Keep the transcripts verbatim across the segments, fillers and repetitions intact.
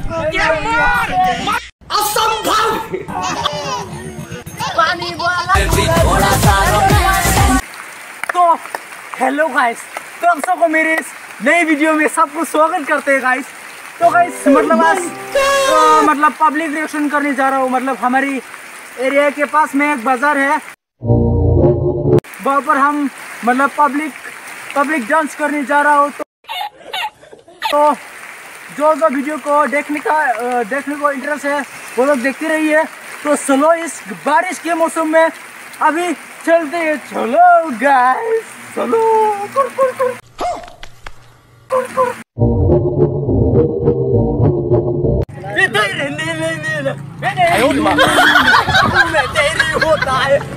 असंभव। तो hello guys, तो आप सबको मेरे इस नई वीडियो में सबको स्वागत करते हैं गाइस। तो गाइस मतलब आज तो मतलब पब्लिक रिएक्शन करने जा रहा हूँ। मतलब हमारी एरिया के पास में एक बाजार है, वहाँ पर हम मतलब पब्लिक पब्लिक डांस करने जा रहा हूँ। तो, तो जो जो वीडियो को देखने का देखने को इंटरेस्ट है वो लोग देखते रहिए। तो चलो इस बारिश के मौसम में अभी चलते हैं। चलो गाइस चलो। कुर, कुर, कुर। कुर, कुर। होता है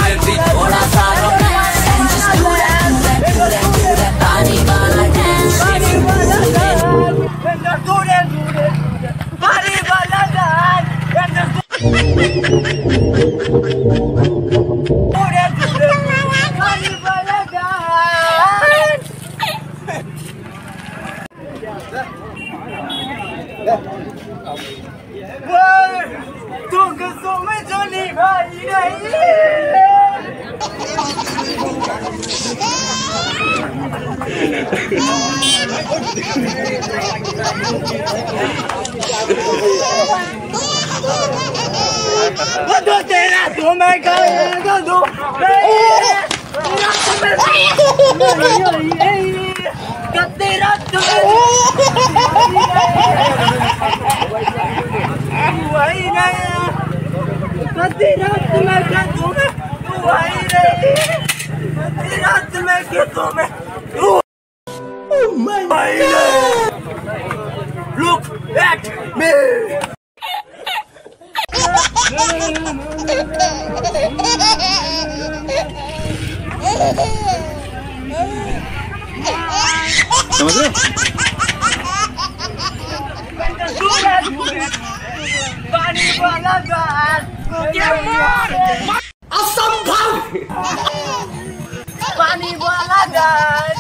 वो तेरा तो मैं कहेगा दो तेरा तो वही नहीं तेरा तो मैं कहूँ वही नहीं तेरा तो मैं कहूँ मैं Look at me. समझ रहे? पानी वाला गाल असंभव। पानी वाला गाल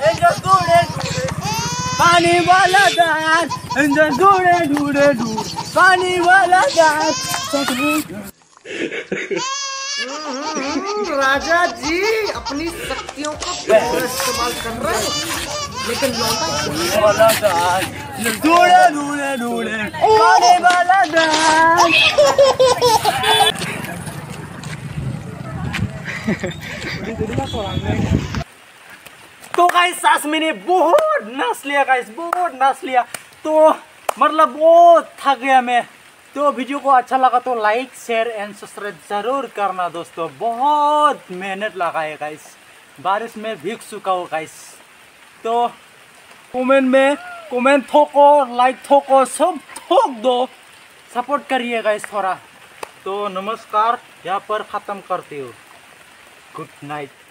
पानी वाला दांत अंदर ढूंढे ढूंढे ढूंढ पानी वाला दांत। राजा जी अपनी शक्तियों का इस्तेमाल कर रहे हैं, लेकिन लौटा वाला दांत ढूंढे ढूंढे ढूंढे पानी वाला दांत। तो गाइस सास मैंने बहुत नाच लिया गाइस, बहुत नाच लिया। तो मतलब बहुत थक गया मैं। तो वीडियो को अच्छा लगा तो लाइक शेयर एंड सब्सक्राइब जरूर करना दोस्तों। बहुत मेहनत लगा है गाइस, बारिश में भीग चुका हूँ गाइस। तो कमेंट में कमेंट ठोको, लाइक ठोको, सब ठोक दो, सपोर्ट करिए गाइस थोड़ा। तो नमस्कार, यहाँ पर ख़त्म करती हूँ। Good night.